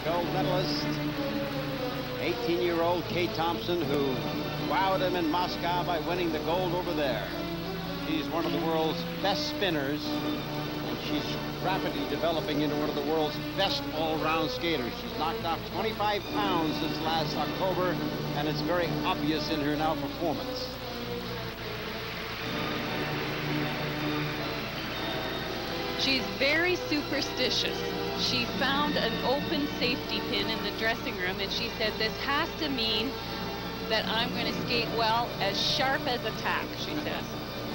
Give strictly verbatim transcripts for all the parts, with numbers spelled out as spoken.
gold medalist, eighteen-year-old Kay Thomson, who wowed him in Moscow by winning the gold over there. She's one of the world's best spinners, and she's rapidly developing into one of the world's best all-round skaters. She's knocked off twenty-five pounds since last October, and it's very obvious in her now performance. She's very superstitious. She found an open safety pin in the dressing room, and she said, this has to mean that I'm going to skate well, as sharp as a tack, she says.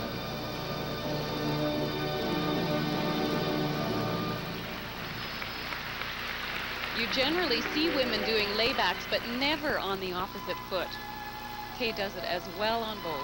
You generally see women doing laybacks, but never on the opposite foot. Kay does it as well on both.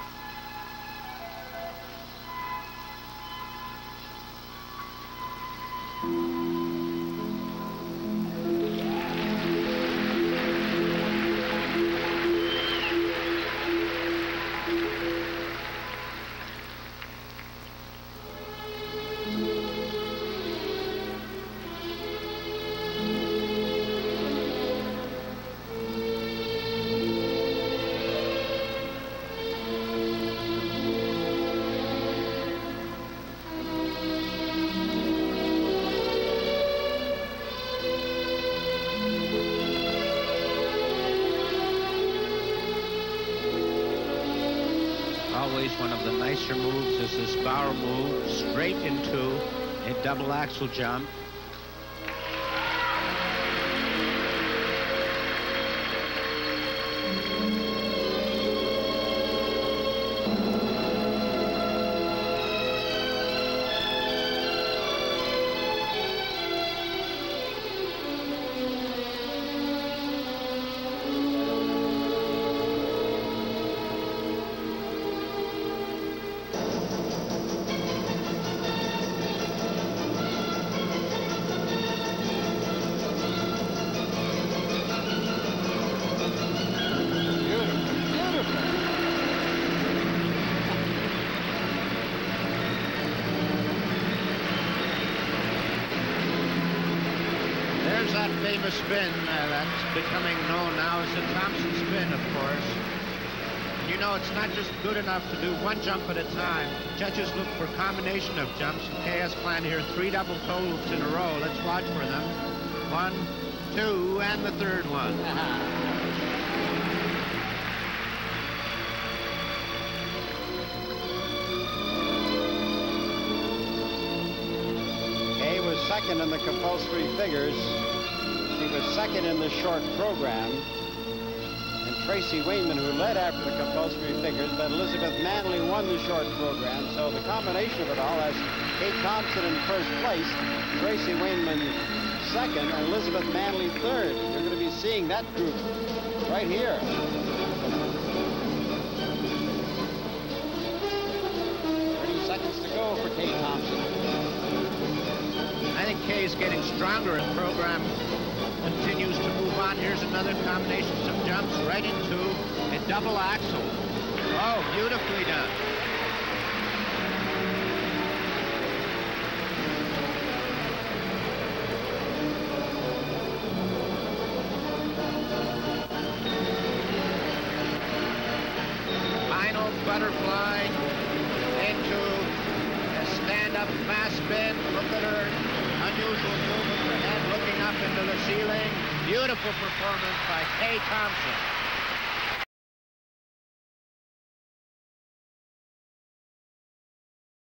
Always one of the nicer moves is this barrel move, straight into a double axel jump. There's that famous spin uh, that's becoming known now as the Thomson spin, of course. And you know, it's not just good enough to do one jump at a time. Judges look for a combination of jumps. Kay has planned here three double toe loops in a row. Let's watch for them. One, two, and the third one. Kay was second in the compulsory figures. She was second in the short program. And Tracy Wainman, who led after the compulsory figures, but Elizabeth Manley won the short program. So the combination of it all has Kay Thomson in first place, Tracy Wainman second, and Elizabeth Manley third. You're going to be seeing that group right here. thirty seconds to go for Kay Thomson. I think Kay is getting stronger as the program continues to move on. Here's another combination, some jumps right into a double axel. Oh, beautifully done. Final butterfly into a stand-up fast spin. Look at her. Unusual movement of her head looking up into the ceiling. Beautiful performance by Kay Thomson.